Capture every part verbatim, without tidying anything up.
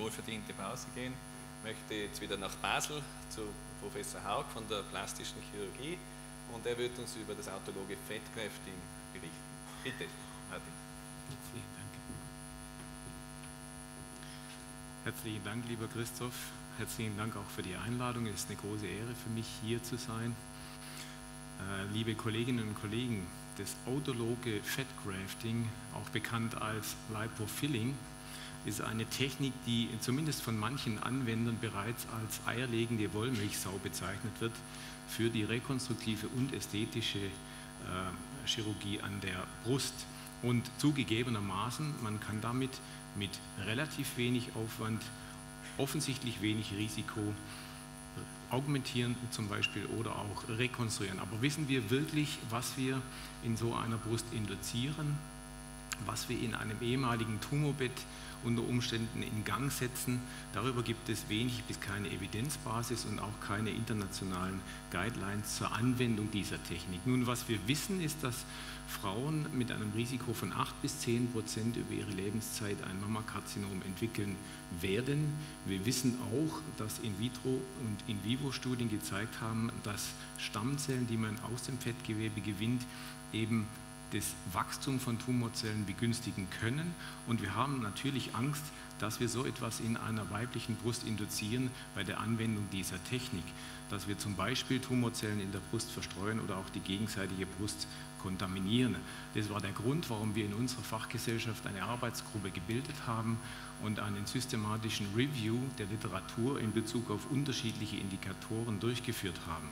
wohlverdiente Pause gehen. Ich möchte jetzt wieder nach Basel zu Professor Haug von der plastischen Chirurgie und er wird uns über das autologe Fettgrafting berichten. Bitte, Martin. Herzlichen Dank. Herzlichen Dank, lieber Christoph. Herzlichen Dank auch für die Einladung. Es ist eine große Ehre für mich, hier zu sein. Äh, liebe Kolleginnen und Kollegen, das autologe Fettgrafting, auch bekannt als Lipofilling, ist eine Technik, die zumindest von manchen Anwendern bereits als eierlegende Wollmilchsau bezeichnet wird für die rekonstruktive und ästhetische äh, Chirurgie an der Brust. Und zugegebenermaßen, man kann damit mit relativ wenig Aufwand, offensichtlich wenig Risiko augmentieren zum Beispiel oder auch rekonstruieren. Aber wissen wir wirklich, was wir in so einer Brust induzieren, was wir in einem ehemaligen Tumorbett unter Umständen in Gang setzen? Darüber gibt es wenig bis keine Evidenzbasis und auch keine internationalen Guidelines zur Anwendung dieser Technik. Nun, was wir wissen, ist, dass Frauen mit einem Risiko von acht bis zehn Prozent über ihre Lebenszeit ein Mammakarzinom entwickeln werden. Wir wissen auch, dass In-vitro- und In-vivo-Studien gezeigt haben, dass Stammzellen, die man aus dem Fettgewebe gewinnt, eben das Wachstum von Tumorzellen begünstigen können. Und wir haben natürlich Angst, dass wir so etwas in einer weiblichen Brust induzieren bei der Anwendung dieser Technik, dass wir zum Beispiel Tumorzellen in der Brust verstreuen oder auch die gegenseitige Brust kontaminieren. Das war der Grund, warum wir in unserer Fachgesellschaft eine Arbeitsgruppe gebildet haben und einen systematischen Review der Literatur in Bezug auf unterschiedliche Indikatoren durchgeführt haben.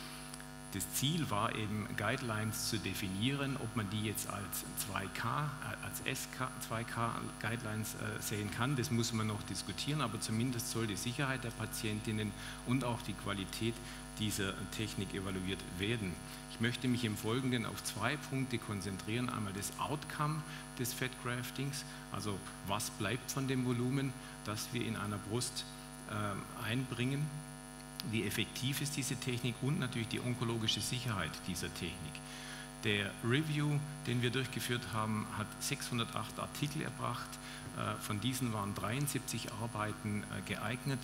Das Ziel war eben, Guidelines zu definieren, ob man die jetzt als zwei K, als S K, zwei K Guidelines äh, sehen kann. Das muss man noch diskutieren, aber zumindest soll die Sicherheit der Patientinnen und auch die Qualität dieser Technik evaluiert werden. Ich möchte mich im Folgenden auf zwei Punkte konzentrieren. Einmal das Outcome des Fettgraftings, also was bleibt von dem Volumen, das wir in einer Brust äh, einbringen. Wie effektiv ist diese Technik und natürlich die onkologische Sicherheit dieser Technik. Der Review, den wir durchgeführt haben, hat sechshundertacht Artikel erbracht. Von diesen waren dreiundsiebzig Arbeiten geeignet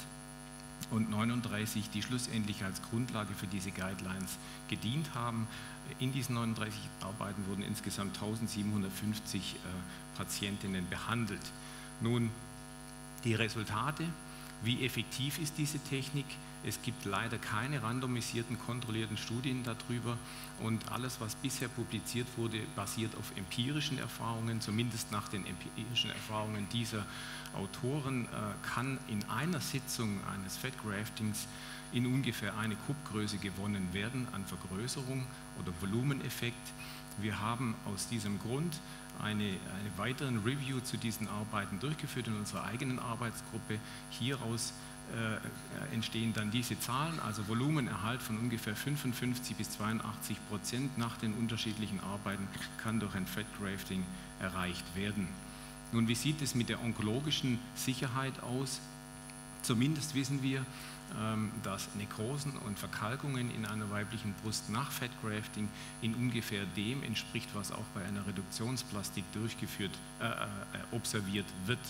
und neununddreißig, die schlussendlich als Grundlage für diese Guidelines gedient haben. In diesen neununddreißig Arbeiten wurden insgesamt eintausendsiebenhundertfünfzig Patientinnen behandelt. Nun, die Resultate. Wie effektiv ist diese Technik? Es gibt leider keine randomisierten, kontrollierten Studien darüber und alles, was bisher publiziert wurde, basiert auf empirischen Erfahrungen. Zumindest nach den empirischen Erfahrungen dieser Autoren äh, kann in einer Sitzung eines Fettgraftings in ungefähr eine Kuppgröße gewonnen werden an Vergrößerung oder Volumeneffekt. Wir haben aus diesem Grund eine, eine weiteren Review zu diesen Arbeiten durchgeführt in unserer eigenen Arbeitsgruppe. Hieraus äh, entstehen dann diese Zahlen, also Volumenerhalt von ungefähr fünfundfünfzig bis zweiundachtzig Prozent nach den unterschiedlichen Arbeiten kann durch ein Fettgrafting erreicht werden. Nun, wie sieht es mit der onkologischen Sicherheit aus? Zumindest wissen wir, dass Nekrosen und Verkalkungen in einer weiblichen Brust nach Fettgrafting in ungefähr dem entspricht, was auch bei einer Reduktionsplastik durchgeführt, äh, äh, observiert wird.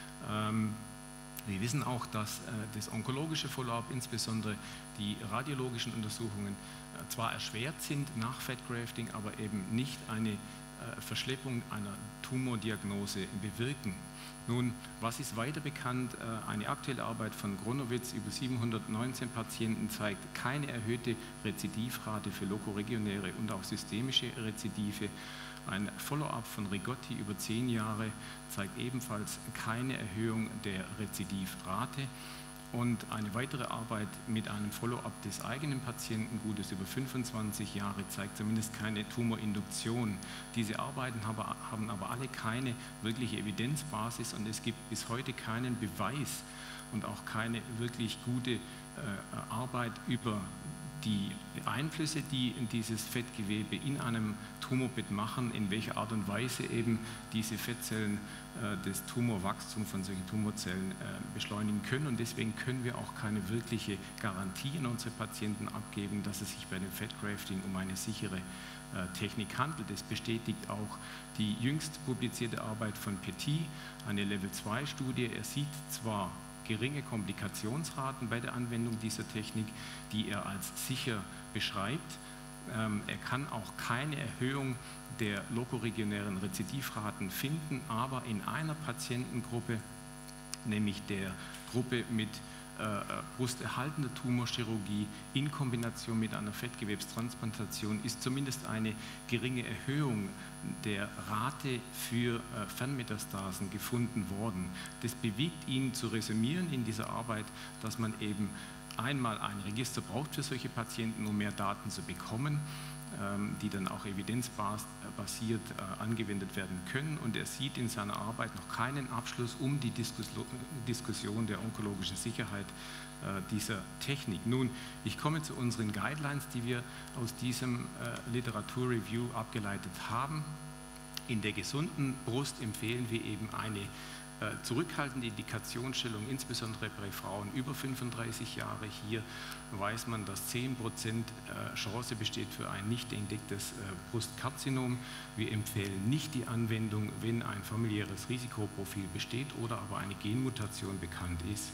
Ähm, wir wissen auch, dass äh, das onkologische Follow-up, insbesondere die radiologischen Untersuchungen, äh, zwar erschwert sind nach Fettgrafting, aber eben nicht eine äh, Verschleppung einer Tumordiagnose bewirken. Nun, was ist weiter bekannt? Eine aktuelle Arbeit von Gronowitz über siebenhundertneunzehn Patienten zeigt keine erhöhte Rezidivrate für lokoregionäre und auch systemische Rezidive. Ein Follow-up von Rigotti über zehn Jahre zeigt ebenfalls keine Erhöhung der Rezidivrate. Und eine weitere Arbeit mit einem Follow-up des eigenen Patienten, gutes über fünfundzwanzig Jahre, zeigt zumindest keine Tumorinduktion. Diese Arbeiten haben aber alle keine wirkliche Evidenzbasis und es gibt bis heute keinen Beweis und auch keine wirklich gute äh, Arbeit über die Einflüsse, die dieses Fettgewebe in einem Tumorbett machen, in welcher Art und Weise eben diese Fettzellen äh, das Tumorwachstum von solchen Tumorzellen äh, beschleunigen können. Und deswegen können wir auch keine wirkliche Garantie an unsere Patienten abgeben, dass es sich bei dem Fettgrafting um eine sichere äh, Technik handelt. Das bestätigt auch die jüngst publizierte Arbeit von Petit, eine Level zwei Studie. Er sieht zwar geringe Komplikationsraten bei der Anwendung dieser Technik, die er als sicher beschreibt. Ähm, er kann auch keine Erhöhung der lokoregionären Rezidivraten finden, aber in einer Patientengruppe, nämlich der Gruppe mit äh, brusterhaltender Tumorchirurgie in Kombination mit einer Fettgewebstransplantation, ist zumindest eine geringe Erhöhung der Rate für äh, Fernmetastasen gefunden worden. Das bewegt ihn zu resümieren in dieser Arbeit, dass man eben einmal ein Register braucht für solche Patienten, um mehr Daten zu bekommen, ähm, die dann auch evidenzbasiert äh, angewendet werden können. Und er sieht in seiner Arbeit noch keinen Abschluss um die Diskus Diskussion der onkologischen Sicherheit äh, dieser Technik. Nun, ich komme zu unseren Guidelines, die wir aus diesem äh, Literaturreview abgeleitet haben. In der gesunden Brust empfehlen wir eben eine zurückhaltende Indikationsstellung, insbesondere bei Frauen über fünfunddreißig Jahre. Hier weiß man, dass zehn Prozent Chance besteht für ein nicht entdecktes Brustkarzinom. Wir empfehlen nicht die Anwendung, wenn ein familiäres Risikoprofil besteht oder aber eine Genmutation bekannt ist.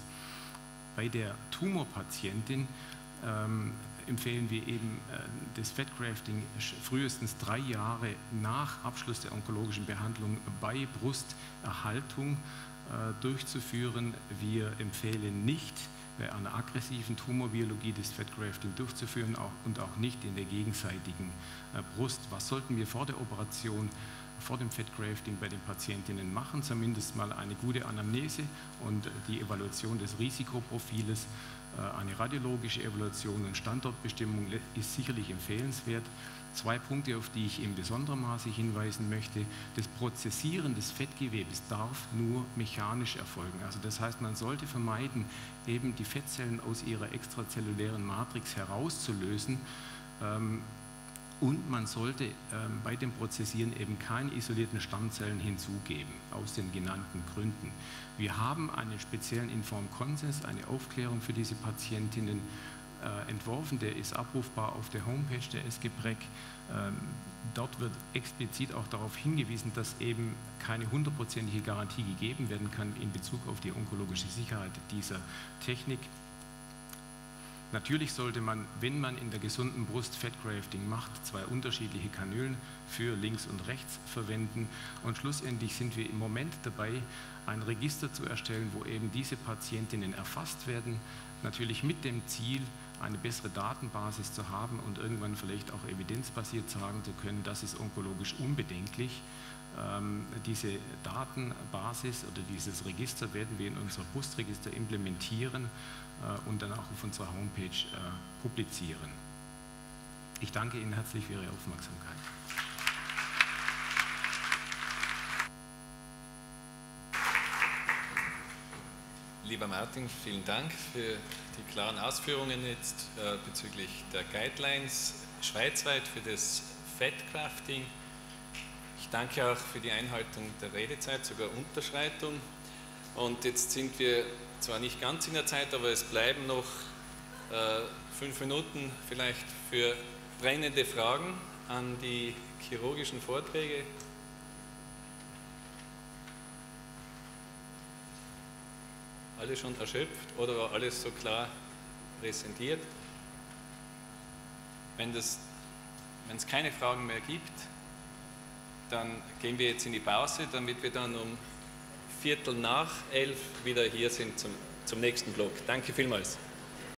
Bei der Tumorpatientin ähm, empfehlen wir eben äh, das Fettgrafting frühestens drei Jahre nach Abschluss der onkologischen Behandlung bei Brusterhaltung äh, durchzuführen. Wir empfehlen nicht, bei einer aggressiven Tumorbiologie das Fettgrafting durchzuführen auch, und auch nicht in der gegenseitigen äh, Brust. Was sollten wir vor der Operation, vor dem Fettgrafting bei den Patientinnen machen? Zumindest mal eine gute Anamnese und die Evaluation des Risikoprofiles. Eine radiologische Evaluation und Standortbestimmung ist sicherlich empfehlenswert. Zwei Punkte, auf die ich in besonderem Maße hinweisen möchte. Das Prozessieren des Fettgewebes darf nur mechanisch erfolgen. Also das heißt, man sollte vermeiden, eben die Fettzellen aus ihrer extrazellulären Matrix herauszulösen. Und man sollte ähm, bei dem Prozessieren eben keine isolierten Stammzellen hinzugeben, aus den genannten Gründen. Wir haben einen speziellen Informed Consent, eine Aufklärung für diese Patientinnen äh, entworfen, der ist abrufbar auf der Homepage der S G P R E C. Ähm, dort wird explizit auch darauf hingewiesen, dass eben keine hundertprozentige Garantie gegeben werden kann in Bezug auf die onkologische Sicherheit dieser Technik. Natürlich sollte man, wenn man in der gesunden Brust Fettgrafting macht, zwei unterschiedliche Kanülen für links und rechts verwenden. Und schlussendlich sind wir im Moment dabei, ein Register zu erstellen, wo eben diese Patientinnen erfasst werden, natürlich mit dem Ziel, eine bessere Datenbasis zu haben und irgendwann vielleicht auch evidenzbasiert sagen zu können, das ist onkologisch unbedenklich. Ähm, diese Datenbasis oder dieses Register werden wir in unser Brustregister implementieren äh, und dann auch auf unserer Homepage äh, publizieren. Ich danke Ihnen herzlich für Ihre Aufmerksamkeit. Lieber Martin, vielen Dank für die klaren Ausführungen jetzt äh, bezüglich der Guidelines schweizweit für das Fettgrafting. Ich danke auch für die Einhaltung der Redezeit, sogar Unterschreitung. Und jetzt sind wir zwar nicht ganz in der Zeit, aber es bleiben noch äh, fünf Minuten vielleicht für brennende Fragen an die chirurgischen Vorträge. Alle schon erschöpft oder war alles so klar präsentiert? Wenn das, wenn es keine Fragen mehr gibt, dann gehen wir jetzt in die Pause, damit wir dann um Viertel nach elf wieder hier sind zum, zum nächsten Block. Danke vielmals.